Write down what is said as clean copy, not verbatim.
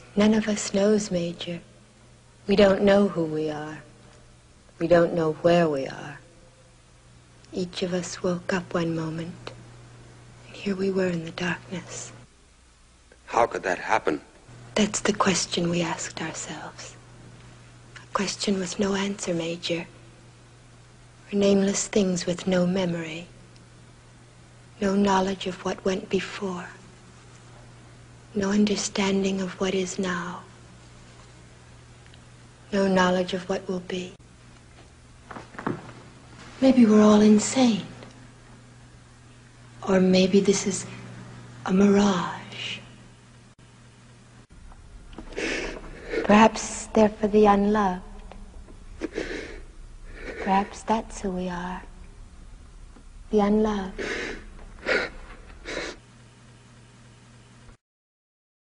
None of us knows, Major. We don't know who we are. We don't know where we are. Each of us woke up one moment, and here we were in the darkness. How could that happen? That's the question we asked ourselves. A question with no answer, Major. We're nameless things with no memory. No knowledge of what went before. No understanding of what is now. No knowledge of what will be. Maybe we're all insane. Or maybe this is a mirage. Perhaps they're for the unloved. Perhaps that's who we are. The unloved.